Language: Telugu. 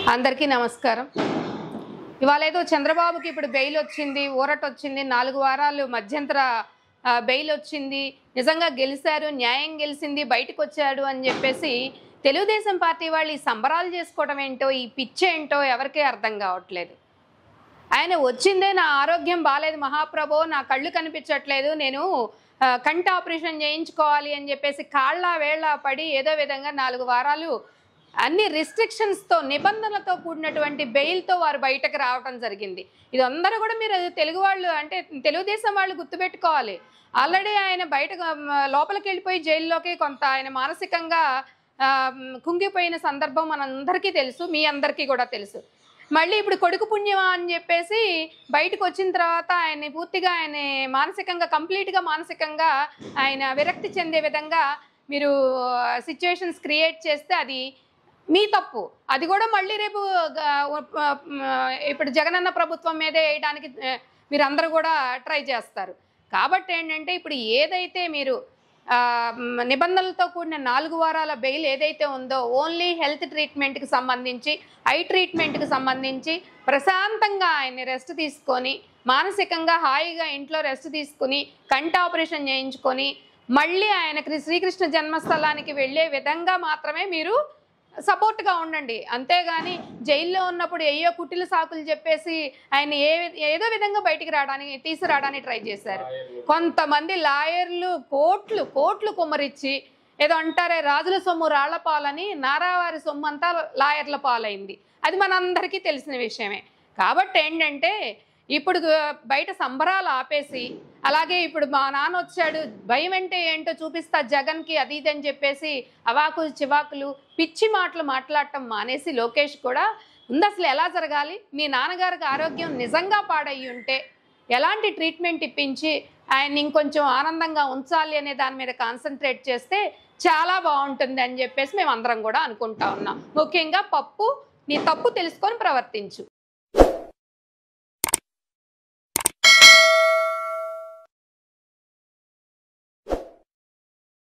అందరికీ నమస్కారం. ఇవాళ ఏదో చంద్రబాబుకి ఇప్పుడు బెయిల్ వచ్చింది, ఊరట వచ్చింది, 4 వారాలు మధ్యంతర బెయిల్ వచ్చింది, నిజంగా గెలిచారు, న్యాయం గెలిచింది, బయటకు వచ్చాడు అని చెప్పేసి తెలుగుదేశం పార్టీ వాళ్ళు ఈ సంబరాలు చేసుకోవడం ఏంటో, ఈ పిచ్చేంటో ఎవరికీ అర్థం కావట్లేదు. ఆయన వచ్చిందే నా ఆరోగ్యం బాలేదు మహాప్రభో, నా కళ్ళు కనిపించట్లేదు, నేను కంటి ఆపరేషన్ చేయించుకోవాలి అని చెప్పేసి కాళ్ళ వేళ్ళ పడి ఏదో విధంగా 4 వారాలు అన్ని రిస్ట్రిక్షన్స్తో నిబంధనలతో కూడినటువంటి బెయిల్తో వారు బయటకు రావడం జరిగింది. ఇది అందరూ కూడా మీరు తెలుగు వాళ్ళు అంటే తెలుగుదేశం వాళ్ళు గుర్తుపెట్టుకోవాలి. ఆల్రెడీ ఆయన బయటకు లోపలికి వెళ్ళిపోయి జైల్లోకి కొంత ఆయన మానసికంగా కుంగిపోయిన సందర్భం మనందరికీ తెలుసు, మీ అందరికీ కూడా తెలుసు. మళ్ళీ ఇప్పుడు కొడుకు పుణ్యమా అని చెప్పేసి బయటకు వచ్చిన తర్వాత ఆయన్ని పూర్తిగా ఆయన మానసికంగా కంప్లీట్గా మానసికంగా ఆయన విరక్తి చెందే విధంగా మీరు సిచ్యువేషన్స్ క్రియేట్ చేస్తే అది మీ తప్పు. అది కూడా మళ్ళీ రేపు ఇప్పుడు జగనన్న ప్రభుత్వం మీదే వేయడానికి మీరందరూ కూడా ట్రై చేస్తారు. కాబట్టి ఏంటంటే ఇప్పుడు ఏదైతే మీరు నిబంధనలతో కూడిన 4 వారాల బెయిల్ ఏదైతే ఉందో ఓన్లీ హెల్త్ ట్రీట్మెంట్కి సంబంధించి, ఐ ట్రీట్మెంట్కి సంబంధించి ప్రశాంతంగా ఆయన్ని రెస్ట్ తీసుకొని మానసికంగా హాయిగా ఇంట్లో రెస్ట్ తీసుకుని కంటి ఆపరేషన్ చేయించుకొని మళ్ళీ ఆయనకి శ్రీకృష్ణ జన్మస్థలానికి వెళ్ళే విధంగా మాత్రమే మీరు సపోర్ట్గా ఉండండి. అంతేగాని జైల్లో ఉన్నప్పుడు ఏయో కుట్టిల సాకులు చెప్పేసి ఆయన ఏదో విధంగా బయటికి తీసుకురావడానికి ట్రై చేశారు. కొంతమంది లాయర్లు కోట్లు కుమ్మరిచ్చి ఏదో అంటారే రాజుల సొమ్ము రాళ్ల పాలని, నారావారి సొమ్ము అంతా లాయర్ల పాలైంది. అది మనందరికీ తెలిసిన విషయమే. కాబట్టి ఏంటంటే ఇప్పుడు బయట సంబరాలు ఆపేసి, అలాగే ఇప్పుడు మా నాన్న వచ్చాడు భయం అంటే ఏంటో చూపిస్తా జగన్కి అది ఇది అని చెప్పేసి అవాకులు చివాకులు పిచ్చి మాటలు మాట్లాడటం మానేసి లోకేష్ కూడా ఉంది అసలు ఎలా జరగాలి, మీ నాన్నగారికి ఆరోగ్యం నిజంగా పాడయ్యి ఉంటే ఎలాంటి ట్రీట్మెంట్ ఇప్పించి ఆయన్ని ఇంకొంచెం ఆనందంగా ఉంచాలి అనే దాని మీద కాన్సన్ట్రేట్ చేస్తే చాలా బాగుంటుంది అని చెప్పేసి మేము అందరం కూడా అనుకుంటా ఉన్నాం. ముఖ్యంగా పప్పు, నీ తప్పు తెలుసుకొని ప్రవర్తించు.